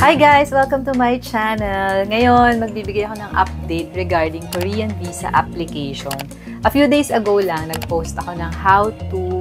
Hi guys! Welcome to my channel. Ngayon, magbibigay ako ng update regarding Korean visa application. A few days ago lang, nag-post ako ng how to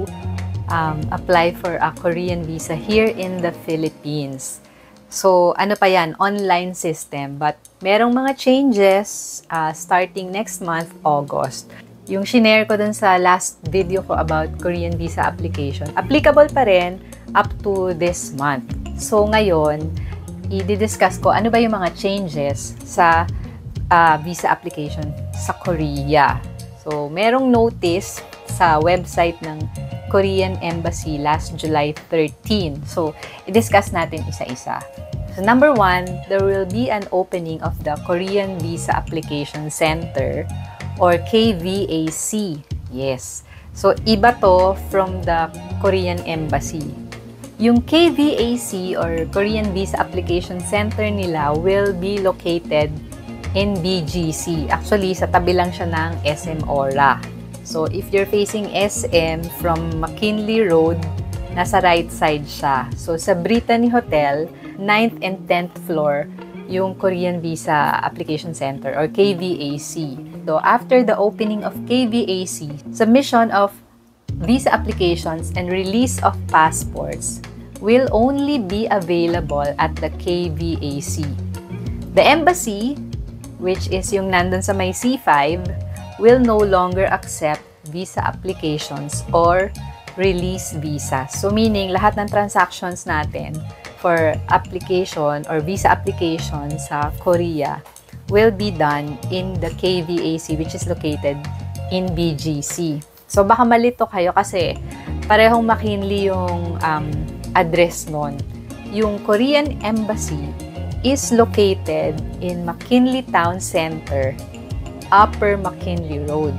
apply for a Korean visa here in the Philippines. So, ano pa yan? Online system. But, merong mga changes starting next month, August. Yung shinare ko dun sa last video ko about Korean visa application, applicable pa rin up to this month. So, ngayon, i-discuss ko ano ba yung mga changes sa visa application sa Korea. So, merong notice sa website ng Korean Embassy last July 13. So, i-discuss natin isa-isa. So, number one, there will be an opening of the Korean Visa Application Center or KVAC. Yes. So, iba to from the Korean Embassy. Yung KVAC or Korean Visa Application Center nila will be located in BGC. Actually, sa tabi lang siya ng SM Aura. So, if you're facing SM from McKinley Road, nasa right side siya. So, sa Brittany Hotel, 9th and 10th floor, yung Korean Visa Application Center or KVAC. So, after the opening of KVAC, submission of visa applications and release of passports will only be available at the KVAC. The embassy, which is yung nandun sa may C5, will no longer accept visa applications or release visas. So meaning, lahat ng transactions natin for application or visa application sa Korea will be done in the KVAC, which is located in BGC. So, baka malito kayo kasi parehong McKinley yung address nun. Yung Korean Embassy is located in McKinley Town Center, Upper McKinley Road.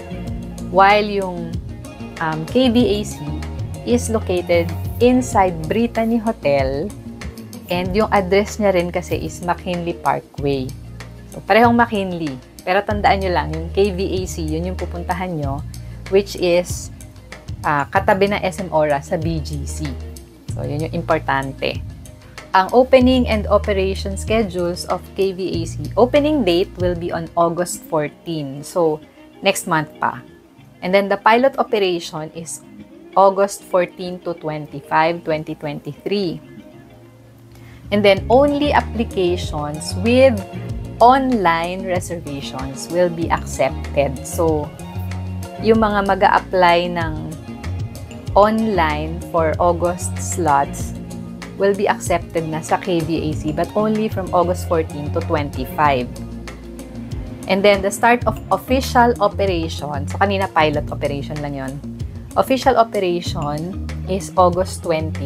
While yung KVAC is located inside Brittany Hotel and yung address niya rin kasi is McKinley Parkway. So, parehong McKinley. Pero tandaan nyo lang, yung KVAC, yun yung pupuntahan nyo, which is katabi ng SM Aura sa BGC. So, yun yung importante. Ang opening and operation schedules of KVAC, opening date will be on August 14. So, next month pa. And then, the pilot operation is August 14 to 25, 2023. And then, only applications with online reservations will be accepted. So, yung mga mag-a-apply ng online for August slots will be accepted na sa KVAC but only from August 14 to 25. And then, the start of official operation, so kanina pilot operation lang yon. Official operation is August 29,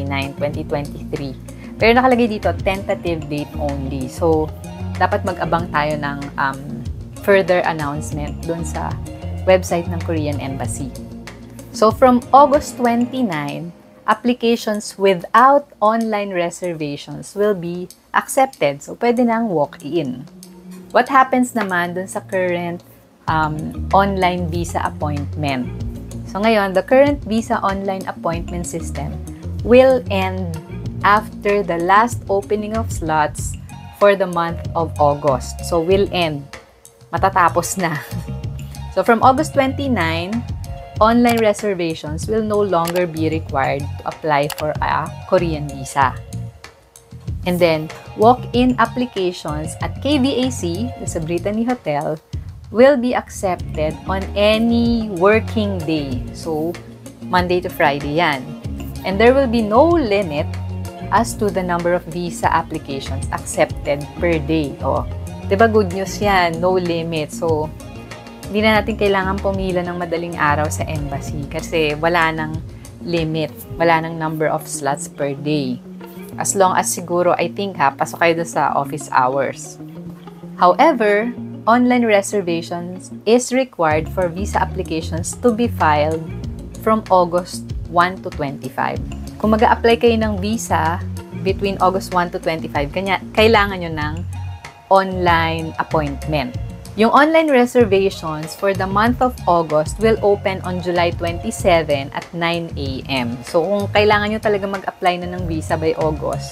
2023. Pero nakalagay dito, tentative date only. So, dapat mag-abang tayo ng further announcement dun sa website ng Korean Embassy. So, from August 29, applications without online reservations will be accepted. So, pwede nang walk-in. What happens naman dun sa current online visa appointment? So, ngayon, the current visa online appointment system will end after the last opening of slots for the month of August. So, will end. Matatapos na. So, from August 29, online reservations will no longer be required to apply for a Korean visa. And then, walk-in applications at KVAC, sa Brittany Hotel, will be accepted on any working day. So, Monday to Friday yan. And there will be no limit as to the number of visa applications accepted per day. O, diba good news yan? No limit. So, hindi na natin kailangan pumila ng madaling araw sa embassy kasi wala nang limit, wala nang number of slots per day. As long as siguro, I think pasok kayo doon sa office hours. However, online reservations is required for visa applications to be filed from August 1 to 25. Kung mag-a-apply kayo ng visa between August 1 to 25, kailangan nyo ng online appointment. Yung online reservations for the month of August will open on July 27 at 9 a.m. So, kung kailangan nyo talaga mag-apply na ng visa by August,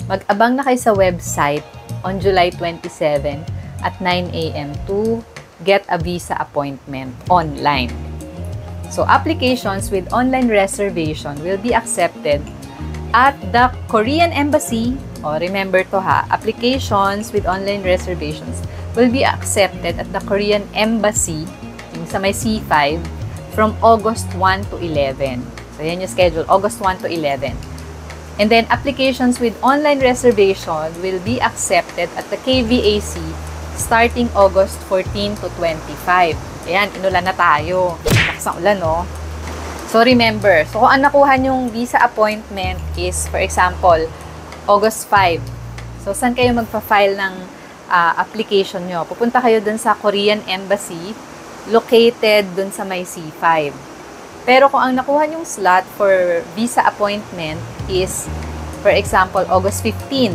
mag-abang na kayo sa website on July 27 at 9 a.m. to get a visa appointment online. So, applications with online reservation will be accepted at the Korean Embassy. Remember to ha, applications with online reservations will be accepted at the Korean Embassy yung sa may C5 from August 1 to 11. So, yan yung schedule, August 1 to 11. And then, applications with online reservation will be accepted at the KVAC starting August 14 to 25. Ayan, inulan na tayo. Lakas ang ulan, no? So, remember, so kung ang nakuha nyong visa appointment is, for example, August 5. So, saan kayo magpa-file ng application nyo? Pupunta kayo dun sa Korean Embassy, located dun sa may C5. Pero kung ang nakuha nyong slot for visa appointment is, for example, August 15.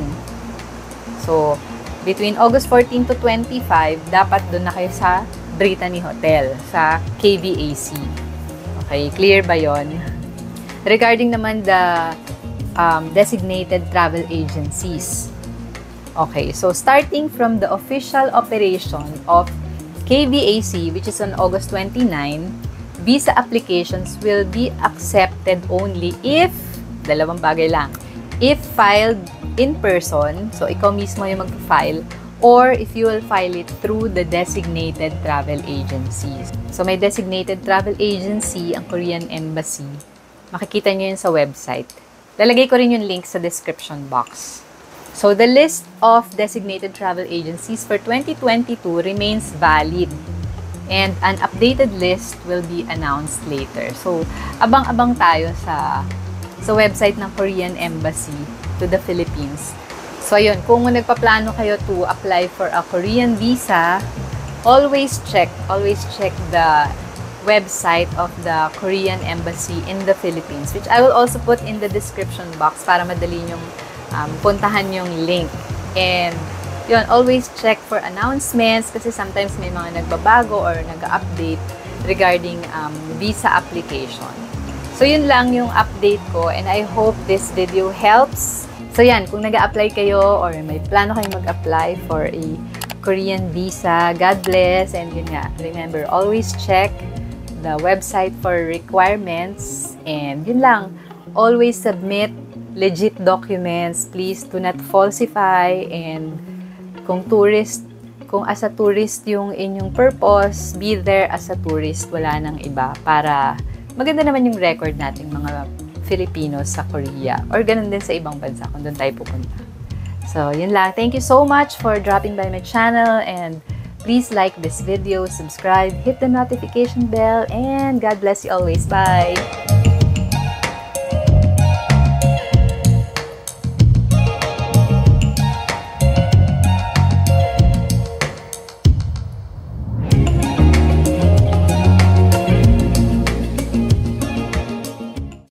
So, between August 14 to 25, dapat dun na kayo sa Brittany Hotel, sa KVAC. Okay, clear ba yon? Regarding naman the designated travel agencies. Okay, so starting from the official operation of KVAC, which is on August 29, visa applications will be accepted only if, dalawang bagay lang, if filed in person, so ikaw mismo yung mag-file, or if you will file it through the designated travel agencies. So may designated travel agency ang Korean Embassy. Makikita nyo yun sa website. Lalagay ko rin yung link sa description box. So the list of designated travel agencies for 2022 remains valid. And an updated list will be announced later. So, abang-abang tayo sa website ng Korean Embassy to the Philippines. So, ayun, kung nagpaplano kayo to apply for a Korean visa, always check the website of the Korean Embassy in the Philippines, which I will also put in the description box para madali nyong puntahan yung link. And yun, always check for announcements kasi sometimes may mga nagbabago or nag-update regarding visa application. So, yun lang yung update ko and I hope this video helps. So, yan, kung nag-a-apply kayo or may plano kayong mag-apply for a Korean visa, God bless. And yun nga, remember, always check the website for requirements. And yun lang, always submit legit documents. Please do not falsify. And kung as a tourist yung inyong purpose, be there as a tourist, wala nang iba. Para maganda naman yung record nating mga Filipinos sa Korea. Or ganun din sa ibang bansa kung doon tayo pupunta. So, yun lang. Thank you so much for dropping by my channel. And please like this video, subscribe, hit the notification bell, and God bless you always. Bye!